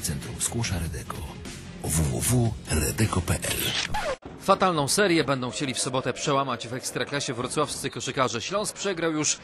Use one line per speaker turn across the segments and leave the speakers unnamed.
Centrum Skłosza Redeko. www.redeko.pl.
Fatalną serię będą chcieli w sobotę przełamać w Ekstraklasie wrocławscy koszykarze. Śląsk przegrał już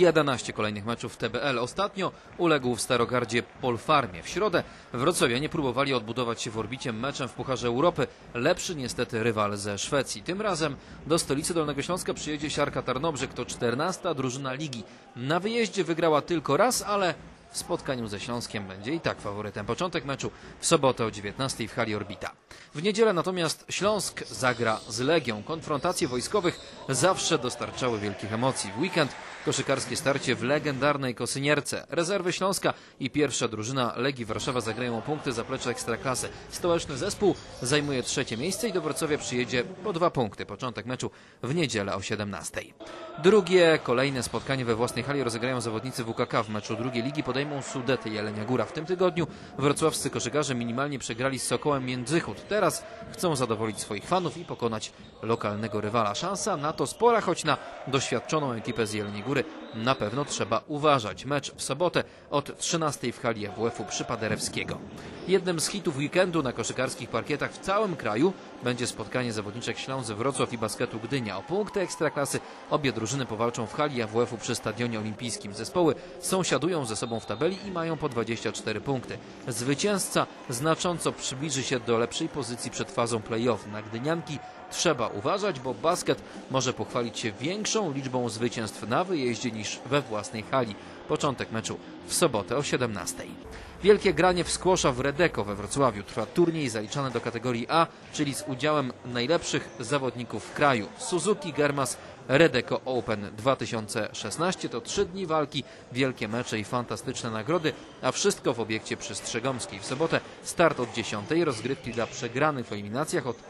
11 kolejnych meczów w TBL. Ostatnio uległ w Starogardzie Polfarmie. W środę wrocławianie próbowali odbudować się w orbicie meczem w Pucharze Europy. Lepszy niestety rywal ze Szwecji. Tym razem do stolicy Dolnego Śląska przyjedzie Siarka Tarnobrzeg. To 14. drużyna ligi. Na wyjeździe wygrała tylko raz, ale w spotkaniu ze Śląskiem będzie i tak faworytem. Początek meczu w sobotę o 19 w hali Orbita. W niedzielę natomiast Śląsk zagra z Legią. Konfrontacje wojskowych zawsze dostarczały wielkich emocji. W weekend koszykarskie starcie w legendarnej Kosynierce. Rezerwy Śląska i pierwsza drużyna Legii Warszawa zagrają o punkty zaplecza Ekstraklasy. Stołeczny zespół zajmuje 3. miejsce i do Wrocławia przyjedzie po 2 punkty. Początek meczu w niedzielę o 17. Drugie, kolejne spotkanie we własnej hali rozegrają zawodnicy WKK. W meczu drugiej ligi podejmą Sudety Jelenia Góra. W tym tygodniu wrocławscy koszykarze minimalnie przegrali z Sokołem Międzychód. Teraz chcą zadowolić swoich fanów i pokonać lokalnego rywala. Szansa na to spora, choć na doświadczoną ekipę z Jeleniej Góry na pewno trzeba uważać. Mecz w sobotę od 13 w hali AWF-u przy Paderewskiego. Jednym z hitów weekendu na koszykarskich parkietach w całym kraju będzie spotkanie zawodniczek Śląsk Wrocław i Basketu Gdynia. O punkty Ekstraklasy obie drużyny powalczą w hali AWF-u przy Stadionie Olimpijskim. Zespoły sąsiadują ze sobą w tabeli i mają po 24 punkty. Zwycięzca znacząco przybliży się do lepszej pozycji przed fazą play-off. Na gdynianki trzeba uważać, bo basket może pochwalić się większą liczbą zwycięstw na wyjeździe niż we własnej hali. Początek meczu w sobotę o 17. Wielkie granie w skłosza w Redeko we Wrocławiu. Trwa turniej zaliczany do kategorii A, czyli z udziałem najlepszych zawodników w kraju. Suzuki Germas Redeko Open 2016 to 3 dni walki, wielkie mecze i fantastyczne nagrody, a wszystko w obiekcie przy Strzegomskiej. W sobotę start od 10, rozgrywki dla przegranych w eliminacjach, od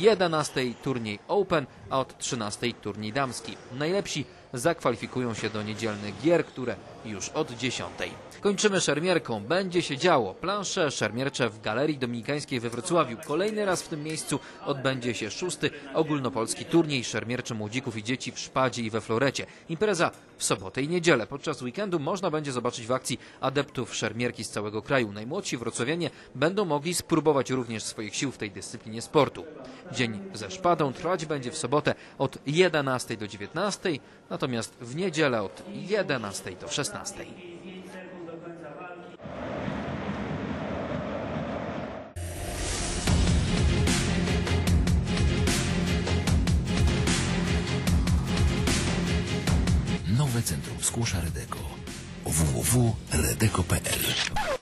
11 turniej Open, a od 13 turniej damski. Najlepsi zakwalifikują się do niedzielnych gier, które już od 10. Kończymy szermierką. Będzie się działo. Plansze szermiercze w Galerii Dominikańskiej we Wrocławiu. Kolejny raz w tym miejscu odbędzie się 6. ogólnopolski turniej szermierczy młodzików i dzieci w Szpadzie i we Florecie. Impreza w sobotę i niedzielę. Podczas weekendu można będzie zobaczyć w akcji adeptów szermierki z całego kraju. Najmłodsi wrocławianie będą mogli spróbować również swoich sił w tej dyscyplinie sportu. Dzień ze Szpadą trwać będzie w sobotę od 11 do 19, natomiast w niedzielę od 11 do 16.
Nowe Centrum Skłosza Redeko. www.redeko.pl.